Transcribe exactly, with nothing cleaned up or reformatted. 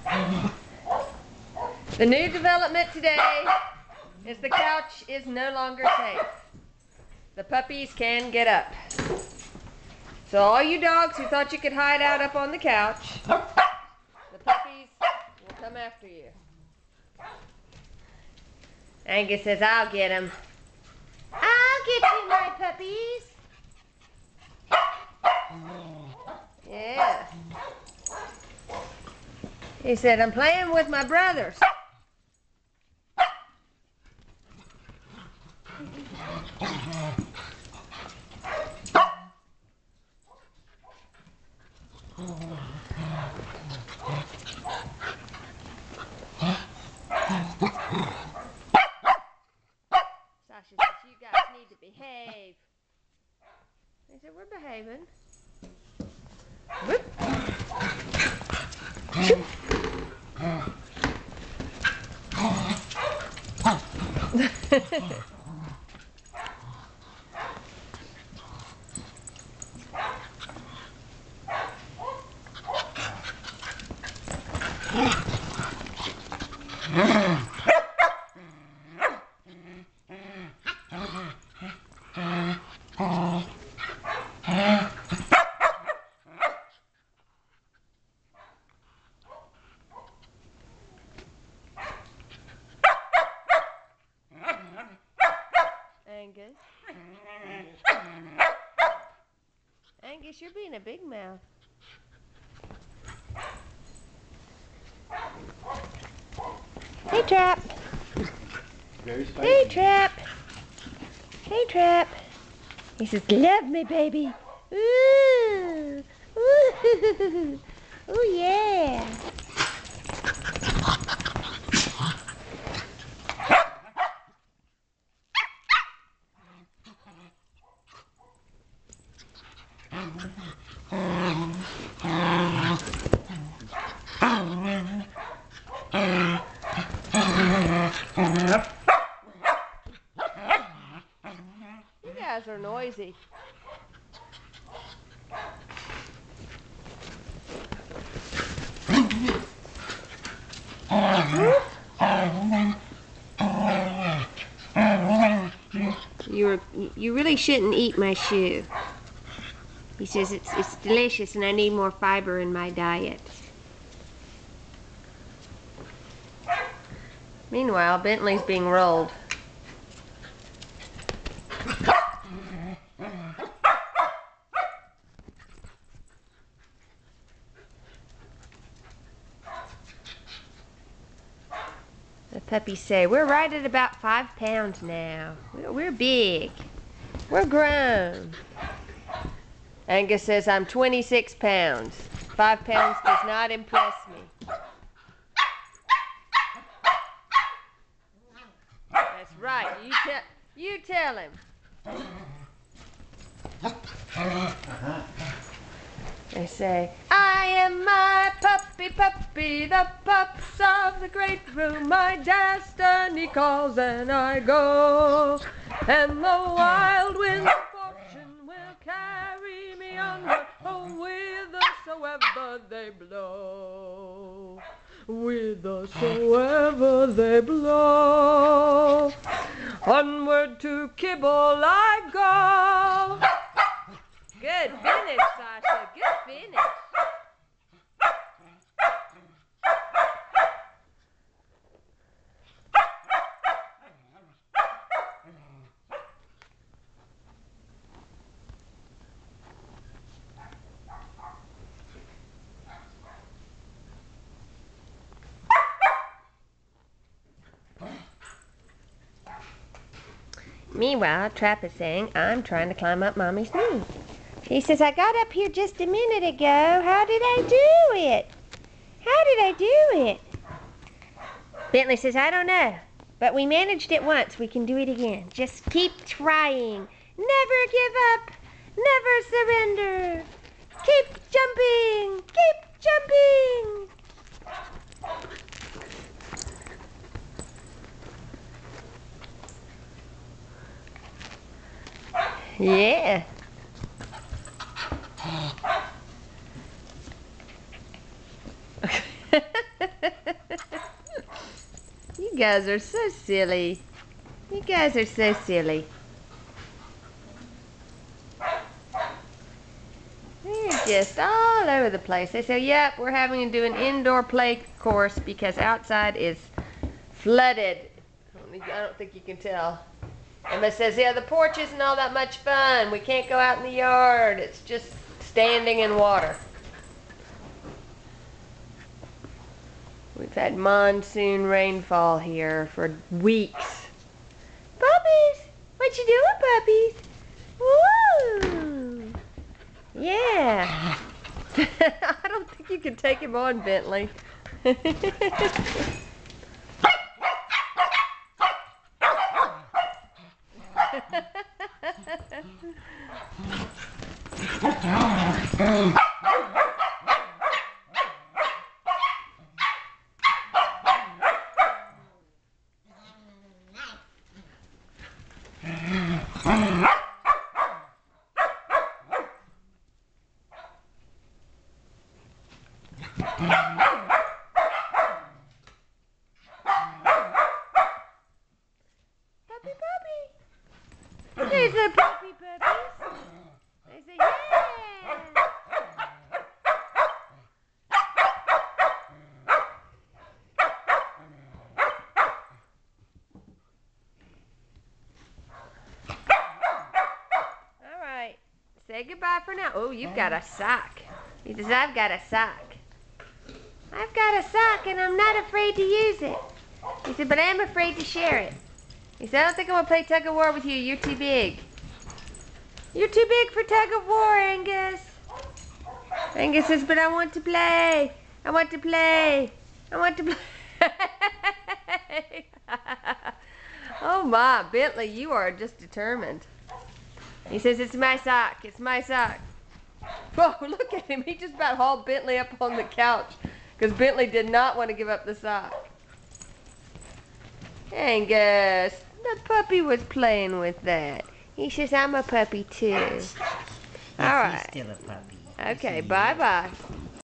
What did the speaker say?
The new development today is the couch is no longer safe. The puppies can get up. So all you dogs who thought you could hide out up on the couch, the puppies will come after you. Angus says, I'll get him. I'll get you, my puppies. Yeah. He said, I'm playing with my brothers. Sasha says, you guys need to behave. They said, we're behaving. Whoop. Shoop. Angus. Angus, you're being a big mouth. Hey, Trapp. Hey, Trapp. Hey, Trapp. He says, love me, baby. Ooh. Ooh. Ooh, yeah. You guys are noisy. You were, you really shouldn't eat my shoe. He says it's, it's delicious and I need more fiber in my diet. Meanwhile, Bentley's being rolled. The puppies say, we're right at about five pounds now. We're, we're big. We're grown. Angus says, I'm twenty-six pounds. Five pounds does not impress me. That's right. You, te you tell him. They say, I am my puppy, puppy, the pups of the great room. My destiny calls and I go. And the wild winds of fortune will carry me onward, oh, whithersoever they blow. Whithersoever they blow. Onward to kibble I go. Good finish, Sasha. Good finish. Meanwhile, Trapp is saying, I'm trying to climb up Mommy's knee. He says, I got up here just a minute ago. How did I do it? How did I do it? Bentley says, I don't know. But we managed it once. We can do it again. Just keep trying. Never give up. Never surrender. Keep jumping. Keep jumping. Yeah. guys are so silly. You guys are so silly. They're just all over the place. They say, yep, we're having to do an indoor play course because outside is flooded. I don't think you can tell. Emma says, yeah, the porch isn't all that much fun. We can't go out in the yard. It's just standing in water. We've had monsoon rainfall here for weeks. Puppies! What you doing, puppies? Woo! Yeah. I don't think you can take him on, Bentley. Puppy, puppy. There's the puppy puppies. They say, yeah. All right. Say goodbye for now. Oh, you've got a sock. He says, I've got a sock. I've got a sock and I'm not afraid to use it. He said, but I am afraid to share it. He said, I don't think I'm going to play tug of war with you. You're too big. You're too big for tug of war, Angus. Angus says, but I want to play. I want to play. I want to play. Oh my, Bentley, you are just determined. He says, it's my sock. It's my sock. Whoa, look at him. He just about hauled Bentley up on the couch because Bentley did not want to give up the sock. Angus, the puppy was playing with that. He says, I'm a puppy too. Yes, All right. He's still a puppy. Okay, bye-bye.